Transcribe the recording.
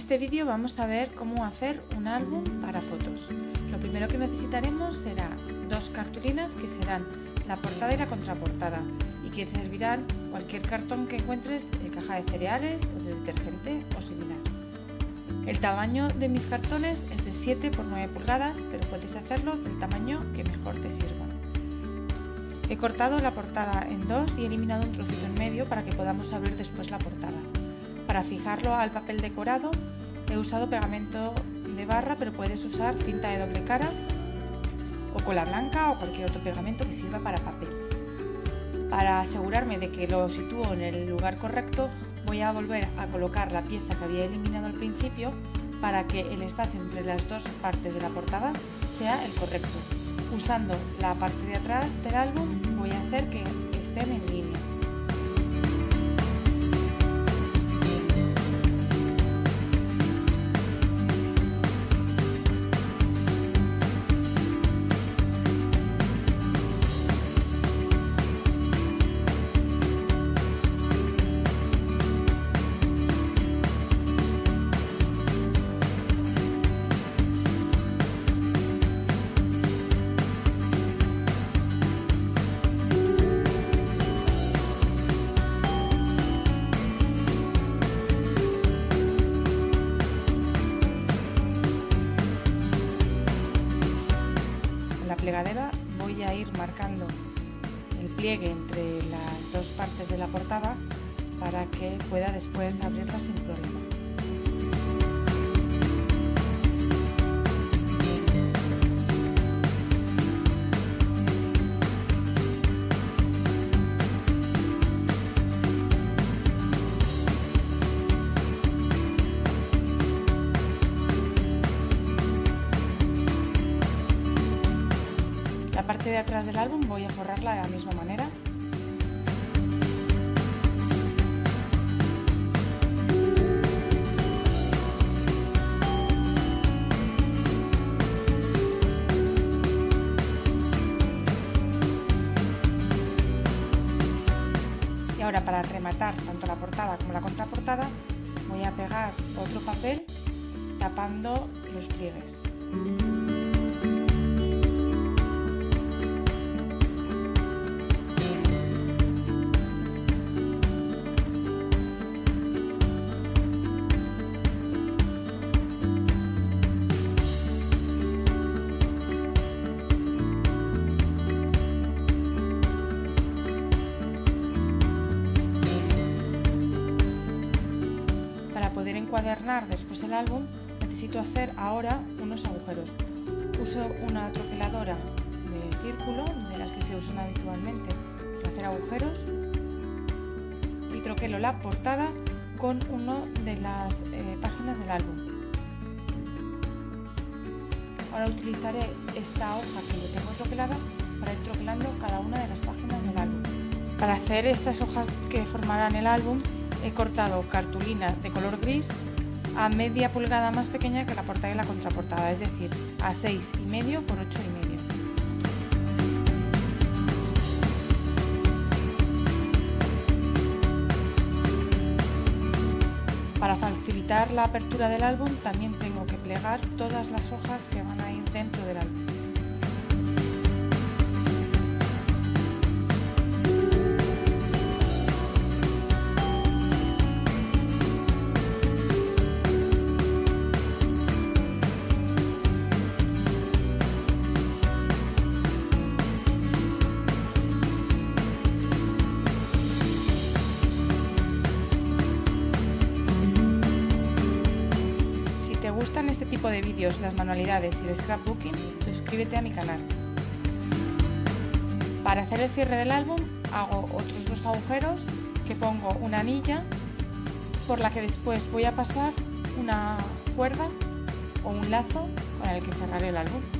este vídeo vamos a ver cómo hacer un álbum para fotos. Lo primero que necesitaremos será dos cartulinas que serán la portada y la contraportada y que servirán cualquier cartón que encuentres de caja de cereales o de detergente o similar. El tamaño de mis cartones es de 7 x 9 pulgadas, pero puedes hacerlo del tamaño que mejor te sirva. He cortado la portada en dos y he eliminado un trocito en medio para que podamos abrir después la portada. Para fijarlo al papel decorado he usado pegamento de barra, pero puedes usar cinta de doble cara o cola blanca o cualquier otro pegamento que sirva para papel. Para asegurarme de que lo sitúo en el lugar correcto, voy a volver a colocar la pieza que había eliminado al principio para que el espacio entre las dos partes de la portada sea el correcto. Usando la parte de atrás del álbum voy a hacer que estén en línea. La plegadera voy a ir marcando el pliegue entre las dos partes de la portada para que pueda después abrirla sin problema. La parte de atrás del álbum voy a forrarla de la misma manera. Y ahora, para rematar tanto la portada como la contraportada, voy a pegar otro papel tapando los pliegues. Para poder encuadernar después el álbum necesito hacer ahora unos agujeros. Uso una troqueladora de círculo, de las que se usan habitualmente para hacer agujeros, y troquelo la portada con una de las páginas del álbum. Ahora utilizaré esta hoja que yo tengo troquelada para ir troquelando cada una de las páginas del álbum. Para hacer estas hojas que formarán el álbum, he cortado cartulina de color gris a media pulgada más pequeña que la portada y la contraportada, es decir, a 6,5 por 8,5. Para facilitar la apertura del álbum también tengo que plegar todas las hojas que van a ir dentro del álbum. Si te gustan este tipo de vídeos, las manualidades y el scrapbooking, suscríbete a mi canal. Para hacer el cierre del álbum hago otros dos agujeros que pongo una anilla por la que después voy a pasar una cuerda o un lazo con el que cerraré el álbum.